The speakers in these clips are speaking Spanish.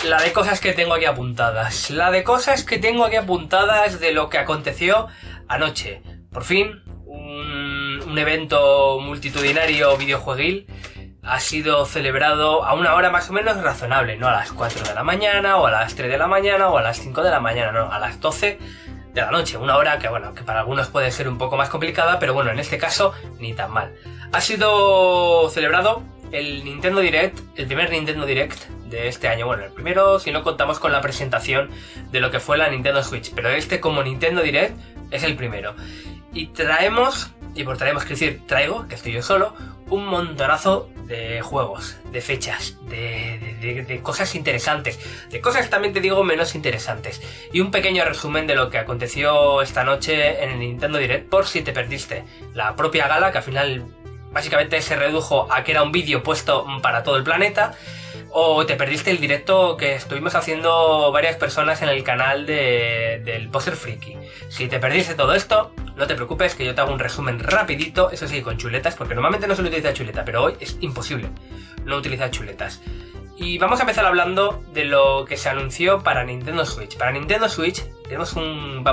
La de cosas que tengo aquí apuntadas. La de cosas que tengo aquí apuntadas de lo que aconteció anoche. Por fin, un evento multitudinario videojueguil ha sido celebrado a una hora más o menos razonable. No a las 4 de la mañana, o a las 3 de la mañana, o a las 5 de la mañana, no, a las 12 de la noche. Una hora que, bueno, que para algunos puede ser un poco más complicada, pero bueno, en este caso, ni tan mal. Ha sido celebrado el Nintendo Direct, el primer Nintendo Direct de este año. Bueno, el primero si no contamos con la presentación de lo que fue la Nintendo Switch, pero este como Nintendo Direct es el primero. Y traemos, y por traemos quiero decir traigo, que estoy yo solo, un montonazo de juegos, de fechas, de cosas interesantes, de cosas también te digo menos interesantes, y un pequeño resumen de lo que aconteció esta noche en el Nintendo Direct, por si te perdiste la propia gala, que al final básicamente se redujo a que era un vídeo puesto para todo el planeta, o te perdiste el directo que estuvimos haciendo varias personas en el canal del Poser Friki. Si te perdiste todo esto, no te preocupes que yo te hago un resumen rapidito, eso sí, con chuletas, porque normalmente no suelo utilizar chuleta, pero hoy es imposible no utilizar chuletas. Y vamos a empezar hablando de lo que se anunció para Nintendo Switch. Para Nintendo Switch tenemos un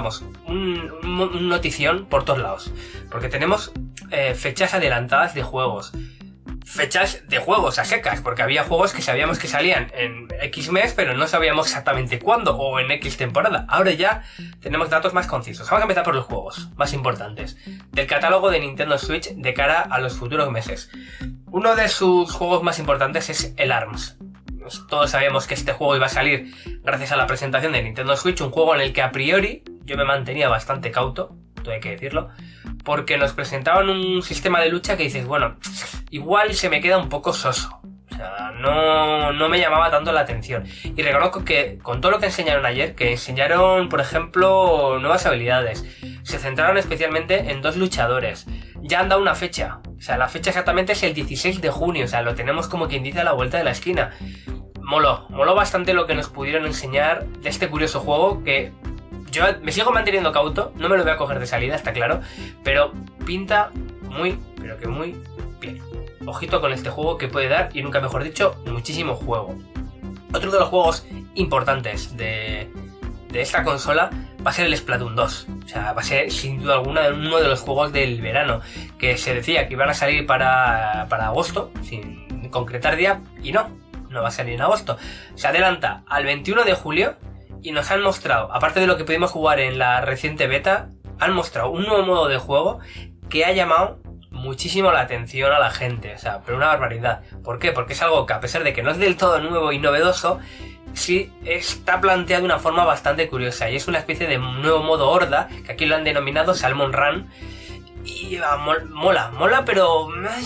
notición por todos lados, porque tenemos fechas adelantadas de juegos. Fechas de juegos a secas, porque había juegos que sabíamos que salían en X mes, pero no sabíamos exactamente cuándo o en X temporada. Ahora ya tenemos datos más concisos. Vamos a empezar por los juegos más importantes del catálogo de Nintendo Switch de cara a los futuros meses. Uno de sus juegos más importantes es el ARMS. Todos sabíamos que este juego iba a salir gracias a la presentación de Nintendo Switch, un juego en el que a priori yo me mantenía bastante cauto, todo hay que decirlo, porque nos presentaban un sistema de lucha que dices, bueno, igual se me queda un poco soso. O sea, no me llamaba tanto la atención. Y reconozco que con todo lo que enseñaron ayer, que enseñaron, por ejemplo, nuevas habilidades, se centraron especialmente en dos luchadores. Ya han dado una fecha. O sea, la fecha exactamente es el 16 de junio. O sea, lo tenemos como quien dice a la vuelta de la esquina. Moló bastante lo que nos pudieron enseñar de este curioso juego que yo me sigo manteniendo cauto, no me lo voy a coger de salida, está claro, pero pinta muy, pero que muy bien. Ojito con este juego que puede dar, y nunca mejor dicho, muchísimo juego. Otro de los juegos importantes de esta consola va a ser el Splatoon 2. O sea, va a ser sin duda alguna uno de los juegos del verano, que se decía que iban a salir para agosto, sin concretar día, y no va a salir en agosto. Se adelanta al 21 de julio. Y nos han mostrado, aparte de lo que pudimos jugar en la reciente beta, han mostrado un nuevo modo de juego que ha llamado muchísimo la atención a la gente. O sea, pero una barbaridad. ¿Por qué? Porque es algo que, a pesar de que no es del todo nuevo y novedoso, sí está planteado de una forma bastante curiosa. Y es una especie de nuevo modo horda, que aquí lo han denominado Salmon Run. Y mola, pero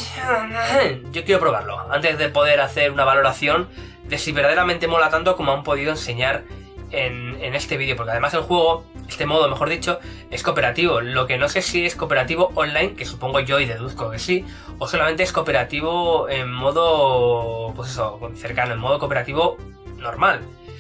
yo quiero probarlo antes de poder hacer una valoración de si verdaderamente mola tanto como han podido enseñar en este vídeo, porque además el juego, este modo mejor dicho, es cooperativo. Lo que no sé si es cooperativo online, que supongo yo y deduzco que sí, o solamente es cooperativo en modo, pues eso, cercano, en modo cooperativo normal.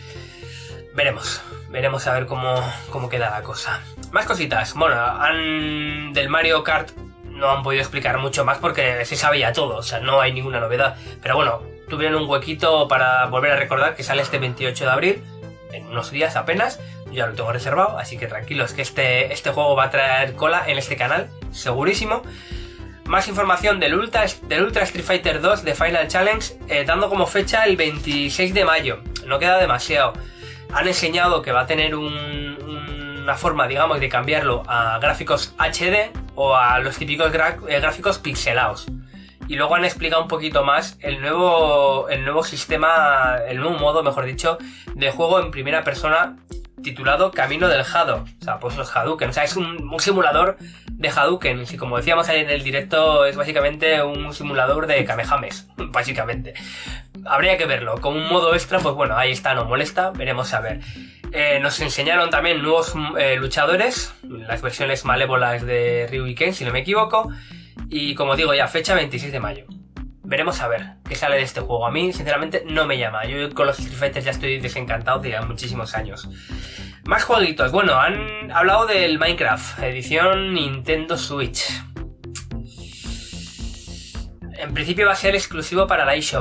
Veremos a ver cómo queda la cosa. Más cositas. Bueno, del Mario Kart no han podido explicar mucho más porque se sabe ya todo, o sea, no hay ninguna novedad. Pero bueno, tuvieron un huequito para volver a recordar que sale este 28 de abril, en unos días apenas. Yo ya lo tengo reservado, así que tranquilos que este juego va a traer cola en este canal, segurísimo. Más información del Ultra Street Fighter 2 de Final Challenge, dando como fecha el 26 de mayo. No queda demasiado. Han enseñado que va a tener una forma, digamos, de cambiarlo a gráficos HD o a los típicos gráficos pixelados. Y luego han explicado un poquito más el nuevo sistema, el nuevo modo, mejor dicho, de juego en primera persona titulado Camino del Hado. O sea, pues los Hadouken. O sea, es un simulador de Hadouken. Y como decíamos ahí en el directo, es básicamente un simulador de Kamehames, básicamente. Habría que verlo. Con un modo extra, pues bueno, ahí está, no molesta. Veremos a ver. Nos enseñaron también nuevos luchadores, las versiones malévolas de Ryu y Ken, si no me equivoco. Y como digo ya, fecha 26 de mayo. Veremos a ver qué sale de este juego. A mí, sinceramente, no me llama. Yo con los Street Fighter ya estoy desencantado de muchísimos años. Más jueguitos. Bueno, han hablado del Minecraft, edición Nintendo Switch. En principio va a ser exclusivo para la eShop.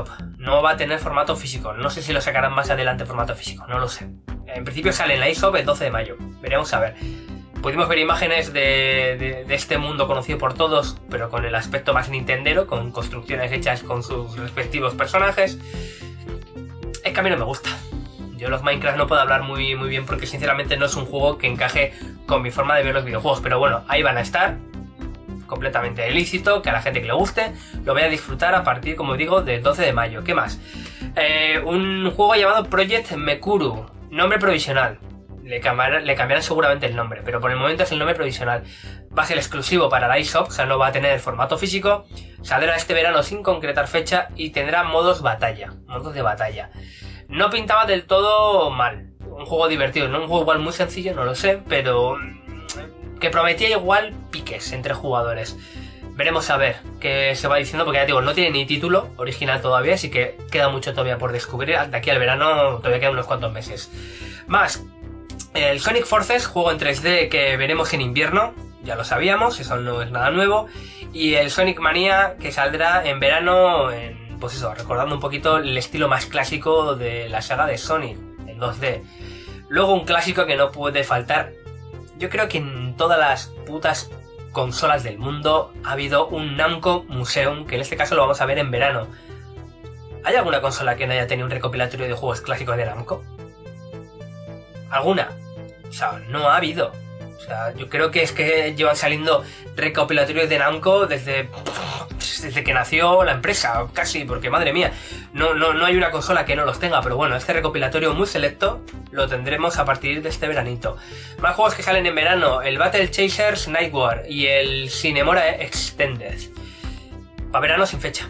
no va a tener formato físico. No sé si lo sacarán más adelante en formato físico, no lo sé. En principio sale en la eShop el 12 de mayo. Veremos a ver. Pudimos ver imágenes de este mundo conocido por todos, pero con el aspecto más nintendero, con construcciones hechas con sus respectivos personajes. Es que a mí no me gusta. Yo los Minecraft no puedo hablar muy bien porque sinceramente no es un juego que encaje con mi forma de ver los videojuegos. Pero bueno, ahí van a estar. Completamente ilícito, que a la gente que le guste lo voy a disfrutar a partir, como digo, del 12 de mayo. ¿Qué más? Un juego llamado Project Mekuru. Nombre provisional. Le cambiarán seguramente el nombre, pero por el momento es el nombre provisional. Va a ser exclusivo para la eShop, o sea, no va a tener formato físico. Saldrá este verano sin concretar fecha y tendrá modos de batalla. No pintaba del todo mal. Un juego divertido, no un juego igual muy sencillo, no lo sé, pero que prometía igual piques entre jugadores. Veremos a ver qué se va diciendo, porque ya digo, no tiene ni título original todavía, así que queda mucho todavía por descubrir. De aquí al verano todavía quedan unos cuantos meses. Más, el Sonic Forces, juego en 3D que veremos en invierno, ya lo sabíamos, eso no es nada nuevo. Y el Sonic Mania, que saldrá en verano, pues eso, recordando un poquito el estilo más clásico de la saga de Sonic, en 2D. Luego un clásico que no puede faltar. Yo creo que en todas las putas consolas del mundo ha habido un Namco Museum, que en este caso lo vamos a ver en verano. ¿Hay alguna consola que no haya tenido un recopilatorio de juegos clásicos de Namco? ¿Alguna? O sea, no ha habido. O sea, yo creo que es que llevan saliendo recopilatorios de Namco desde que nació la empresa, casi, porque madre mía, no hay una consola que no los tenga, pero bueno, este recopilatorio muy selecto lo tendremos a partir de este veranito. Más juegos que salen en verano, el Battle Chasers Night War y el Cinemora Extended. Para verano sin fecha.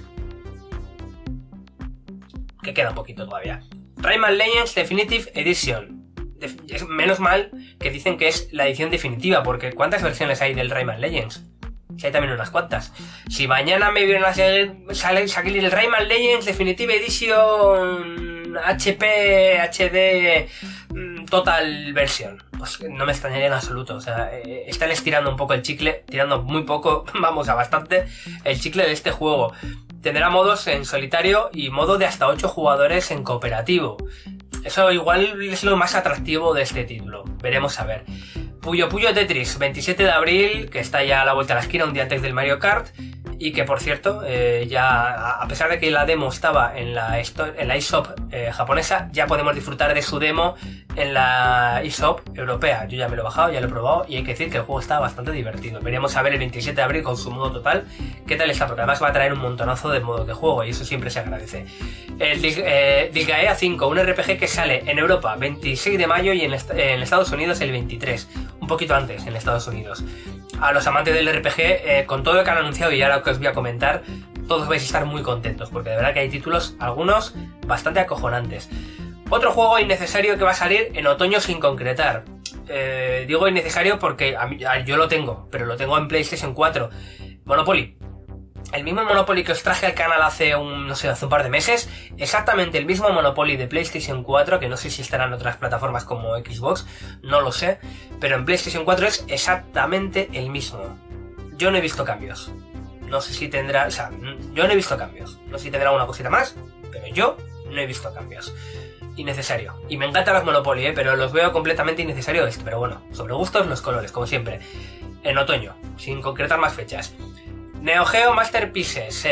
Que queda un poquito todavía. Rayman Legends Definitive Edition. Menos mal que dicen que es la edición definitiva, porque ¿cuántas versiones hay del Rayman Legends? Si hay también unas cuantas. Si mañana me vienen a salir el Rayman Legends Definitive Edition HP HD Total Version, pues no me extrañaría en absoluto. O sea, están estirando un poco el chicle, tirando muy poco, vamos, a bastante, el chicle de este juego. Tendrá modos en solitario y modo de hasta 8 jugadores en cooperativo. Eso igual es lo más atractivo de este título. Veremos a ver. Puyo Puyo Tetris, 27 de abril, que está ya a la vuelta de la esquina, un día antes del Mario Kart. Y que, por cierto, ya a pesar de que la demo estaba en la eShop japonesa, ya podemos disfrutar de su demo en la eShop europea. Yo ya me lo he bajado, ya lo he probado y hay que decir que el juego está bastante divertido. Veremos a ver el 27 de abril con su modo total qué tal está, porque además va a traer un montonazo de modos de juego y eso siempre se agradece. El Disgaea 5, un RPG que sale en Europa 26 de mayo y en Estados Unidos el 23, un poquito antes en Estados Unidos. A los amantes del RPG, con todo lo que han anunciado y ahora que os voy a comentar, todos vais a estar muy contentos, porque de verdad que hay títulos, algunos bastante acojonantes. Otro juego innecesario que va a salir en otoño sin concretar. Digo innecesario porque yo lo tengo, pero lo tengo en PlayStation 4. Monopoly. El mismo Monopoly que os traje al canal hace un par de meses, exactamente el mismo Monopoly de PlayStation 4, que no sé si estará en otras plataformas como Xbox, no lo sé, pero en PlayStation 4 es exactamente el mismo. Yo no he visto cambios. No sé si tendrá, yo no he visto cambios. No sé si tendrá una cosita más, pero yo no he visto cambios. Innecesario. Y me encantan los Monopoly, pero los veo completamente innecesario esto. Pero bueno, sobre gustos los colores, como siempre. En otoño, sin concretar más fechas. Neo Geo Masterpieces,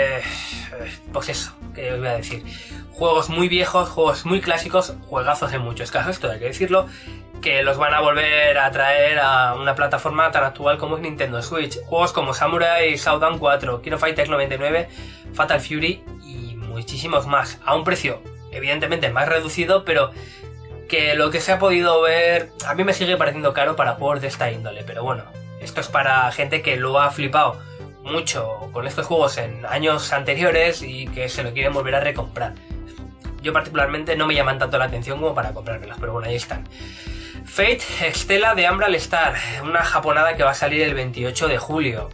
pues eso, que os voy a decir. Juegos muy viejos, juegos muy clásicos, juegazos en muchos casos, esto hay que decirlo, que los van a volver a traer a una plataforma tan actual como es Nintendo Switch. Juegos como Samurai Shodown 4, Kino Fighters 99, Fatal Fury y muchísimos más, a un precio evidentemente más reducido, pero que lo que se ha podido ver a mí me sigue pareciendo caro para juegos de esta índole, pero bueno, esto es para gente que lo ha flipado mucho con estos juegos en años anteriores y que se lo quieren volver a recomprar. Yo particularmente no me llaman tanto la atención como para comprármelas, pero bueno, ahí están. Fate Extella de Umbral Star, una japonada que va a salir el 28 de julio.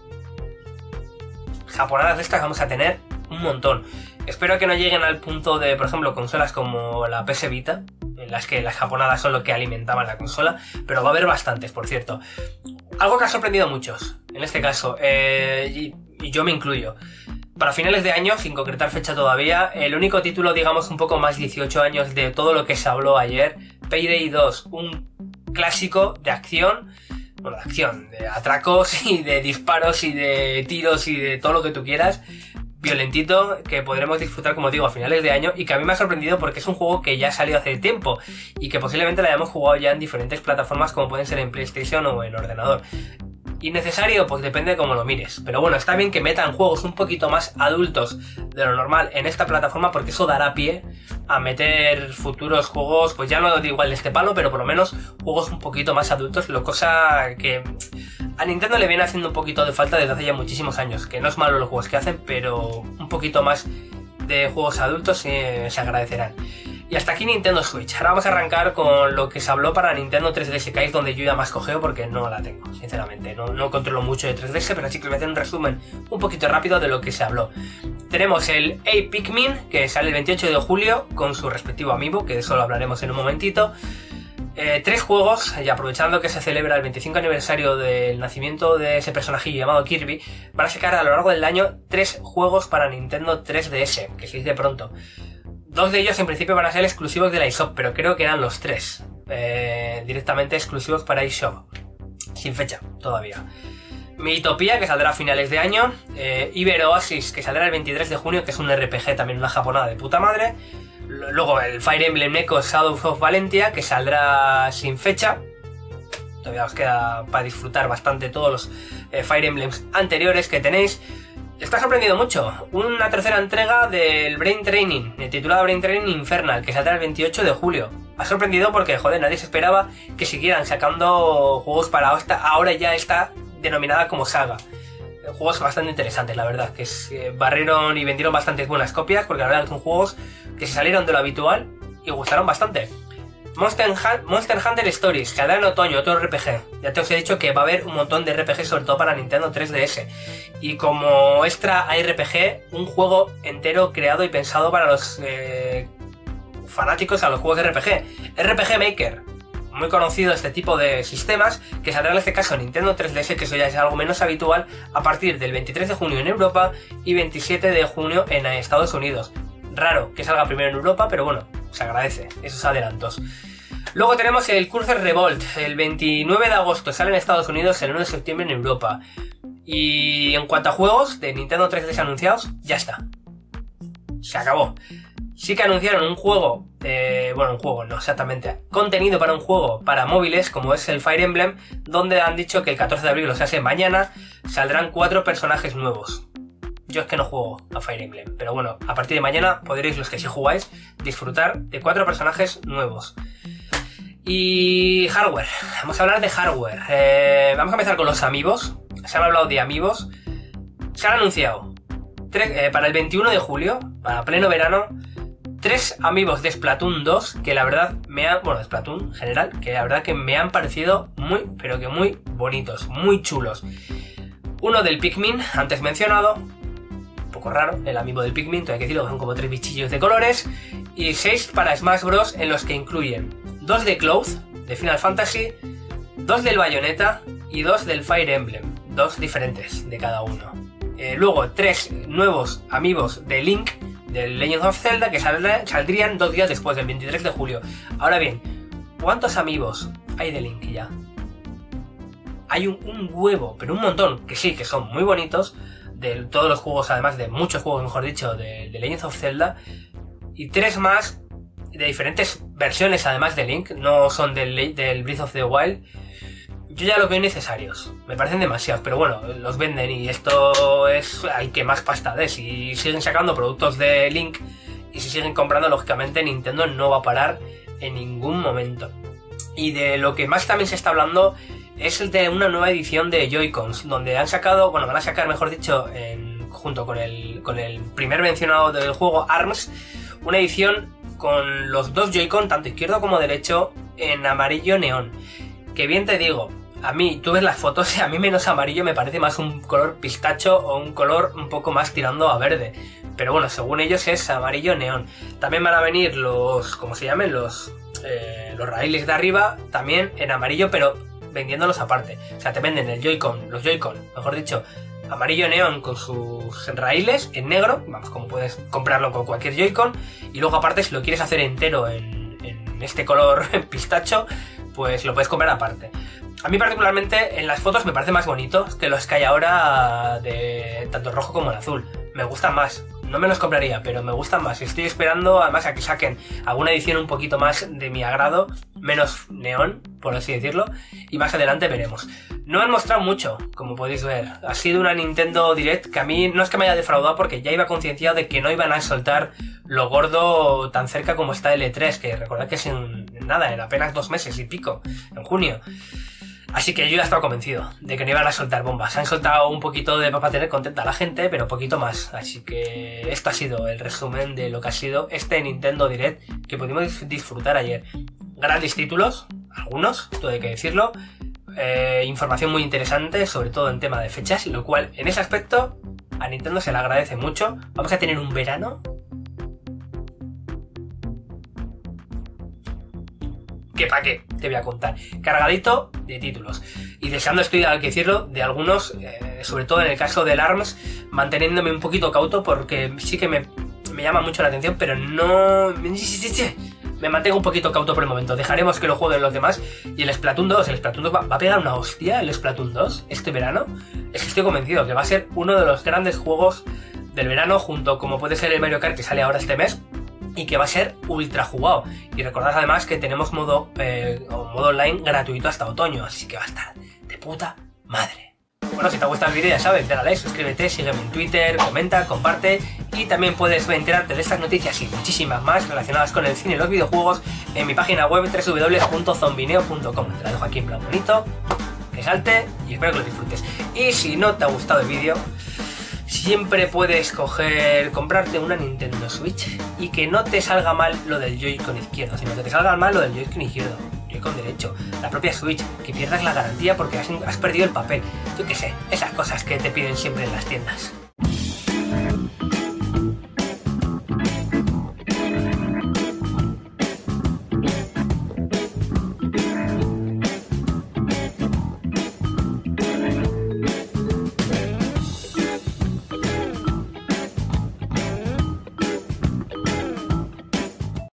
Japonadas de estas vamos a tener un montón. Espero que no lleguen al punto de, por ejemplo, consolas como la PS Vita, en las que las japonadas son lo que alimentaban la consola, pero va a haber bastantes, por cierto. Algo que ha sorprendido a muchos, en este caso, y yo me incluyo. para finales de año, sin concretar fecha todavía, el único título, digamos, un poco más 18 años de todo lo que se habló ayer, Payday 2, un clásico de acción, bueno, de acción, de atracos y de disparos y de tiros y de todo lo que tú quieras, violentito, que podremos disfrutar, como digo, a finales de año, y que a mí me ha sorprendido porque es un juego que ya ha salido hace tiempo y que posiblemente lo hayamos jugado ya en diferentes plataformas, como pueden ser en PlayStation o en ordenador. ¿Innecesario? Pues depende de cómo lo mires. Pero bueno, está bien que metan juegos un poquito más adultos de lo normal en esta plataforma, porque eso dará pie a meter futuros juegos, pues ya no digo igual de este palo, pero por lo menos juegos un poquito más adultos, lo cosa que a Nintendo le viene haciendo un poquito de falta desde hace ya muchísimos años, que no es malo los juegos que hacen, pero un poquito más de juegos adultos se agradecerán. Y hasta aquí Nintendo Switch. Ahora vamos a arrancar con lo que se habló para Nintendo 3DS, que es donde yo ya más cogeo porque no la tengo, sinceramente. No controlo mucho de 3DS, pero sí que les voy a hacer un resumen un poquito rápido de lo que se habló. Tenemos el A Pikmin, que sale el 28 de julio, con su respectivo amiibo, que de eso lo hablaremos en un momentito. 3 juegos, y aprovechando que se celebra el 25 aniversario del nacimiento de ese personajillo llamado Kirby, van a sacar a lo largo del año 3 juegos para Nintendo 3DS, que se dice pronto. 2 de ellos en principio van a ser exclusivos de la eShop, pero creo que eran los 3 directamente exclusivos para eShop, sin fecha todavía. Miitopia, que saldrá a finales de año. Iber Oasis, que saldrá el 23 de junio, que es un RPG, también una japonada de puta madre. Luego el Fire Emblem Echoes Shadows of Valentia, que saldrá sin fecha. Todavía os queda para disfrutar bastante todos los Fire Emblems anteriores que tenéis. Está sorprendido mucho. Una tercera entrega del Brain Training, titulada Brain Training Infernal, que saldrá el 28 de julio. Ha sorprendido porque, joder, nadie se esperaba que siguieran sacando juegos para ahora ya está denominada como saga. Juegos bastante interesantes, la verdad, que barrieron y vendieron bastantes buenas copias, porque la verdad son juegos que se salieron de lo habitual y gustaron bastante. Monster Hunter Stories, que saldrá en otoño, otro RPG. Ya te os he dicho que va a haber un montón de RPG, sobre todo para Nintendo 3DS. Y como extra a RPG, un juego entero creado y pensado para los fanáticos a los juegos de RPG. RPG Maker, muy conocido este tipo de sistemas, que saldrá en este caso en Nintendo 3DS, que eso ya es algo menos habitual, a partir del 23 de junio en Europa y 27 de junio en Estados Unidos. Raro que salga primero en Europa, pero bueno, se agradece esos adelantos. Luego tenemos el Cursor Revolt, el 29 de agosto sale en Estados Unidos, el 1 de septiembre en Europa. Y en cuanto a juegos de Nintendo 3DS anunciados, ya está. Se acabó. Sí que anunciaron un juego, bueno, un juego no exactamente, contenido para un juego para móviles, como es el Fire Emblem, donde han dicho que el 14 de abril, o sea, mañana, saldrán 4 personajes nuevos. Yo es que no juego a Fire Emblem, pero bueno, a partir de mañana podréis, los que sí jugáis, disfrutar de 4 personajes nuevos. Y hardware, vamos a hablar de hardware. Vamos a empezar con los amiibos. Se han hablado de amiibos. Se han anunciado para el 21 de julio, para pleno verano, 3 amiibos de Splatoon 2, que la verdad de Splatoon en general, que la verdad que me han parecido muy, pero que muy bonitos, muy chulos. Uno del Pikmin, antes mencionado, un poco raro, el amiibo del Pikmin, tengo que decirlo, son como 3 bichillos de colores, y 6 para Smash Bros, en los que incluyen 2 de Cloud, de Final Fantasy, 2 del Bayonetta y 2 del Fire Emblem, 2 diferentes de cada uno. Luego 3 nuevos amiibos de Link, del Legend of Zelda, que saldrían 2 días después, del 23 de julio. Ahora bien, ¿cuántos amiibos hay de Link ya? Hay un huevo, pero un montón, que sí, que son muy bonitos, de todos los juegos, además de muchos juegos, mejor dicho, de Legend of Zelda, y 3 más de diferentes versiones, además de Link, no son del Breath of the Wild. Yo ya los veo necesarios, me parecen demasiados, pero bueno, los venden y esto es... hay que más pasta de. Si siguen sacando productos de Link y si siguen comprando, lógicamente Nintendo no va a parar en ningún momento. Y de lo que más también se está hablando es el de una nueva edición de Joy-Cons, donde han sacado, bueno, van a sacar, mejor dicho, junto con el primer mencionado del juego, ARMS, una edición con los 2 Joy-Con, tanto izquierdo como derecho, en amarillo neón. Que bien te digo, a mí, tú ves las fotos y a mí menos amarillo me parece más un color pistacho o un color un poco más tirando a verde. Pero bueno, según ellos es amarillo neón. También van a venir los, ¿cómo se llaman? Los raíles de arriba, también en amarillo, pero vendiéndolos aparte. O sea, te venden los Joy-Con, mejor dicho, amarillo neón con sus raíles en negro, vamos, como puedes comprarlo con cualquier Joy-Con, y luego aparte si lo quieres hacer entero en este color pistacho, pues lo puedes comprar aparte. A mí particularmente en las fotos me parece más bonito que los que hay ahora de tanto el rojo como el azul. Me gustan más. No me los compraría, pero me gustan más. Estoy esperando además a que saquen alguna edición un poquito más de mi agrado, menos neón, por así decirlo, y más adelante veremos. No han mostrado mucho, como podéis ver. Ha sido una Nintendo Direct que a mí no es que me haya defraudado porque ya iba concienciado de que no iban a soltar lo gordo tan cerca como está el E3, que recordad que es en nada, en apenas 2 meses y pico, en junio. Así que yo ya estaba convencido de que no iban a soltar bombas. Han soltado un poquito de para tener contenta a la gente, pero poquito más. Así que esto ha sido el resumen de lo que ha sido este Nintendo Direct que pudimos disfrutar ayer. Grandes títulos, algunos, todo hay que decirlo. Información muy interesante, sobre todo en tema de fechas, lo cual en ese aspecto a Nintendo se le agradece mucho. Vamos a tener un verano que pa' qué, te voy a contar. Cargadito de títulos. Y deseando estoy, al que decirlo, de algunos, sobre todo en el caso del ARMS, manteniéndome un poquito cauto porque sí que me llama mucho la atención, pero no... Me mantengo un poquito cauto por el momento. Dejaremos que lo jueguen los demás. Y el Splatoon 2, va a pegar una hostia el Splatoon 2 este verano. Es que estoy convencido que va a ser uno de los grandes juegos del verano, junto como puede ser el Mario Kart que sale ahora este mes, y que va a ser ultra jugado. Y recordad además que tenemos modo online gratuito hasta otoño, así que va a estar de puta madre. Bueno, si te ha gustado el vídeo ya sabes, dale a like, suscríbete, sígueme en Twitter, comenta, comparte, y también puedes enterarte de estas noticias y muchísimas más relacionadas con el cine y los videojuegos en mi página web www.zombineo.com. Te la dejo aquí en plan bonito, que salte y espero que lo disfrutes. Y si no te ha gustado el vídeo, siempre puedes comprarte una Nintendo Switch y que no te salga mal lo del Joy-Con izquierdo, sino que te salga mal lo del Joy-Con izquierdo, Joy-Con derecho, la propia Switch, que pierdas la garantía porque has perdido el papel. Yo qué sé, esas cosas que te piden siempre en las tiendas.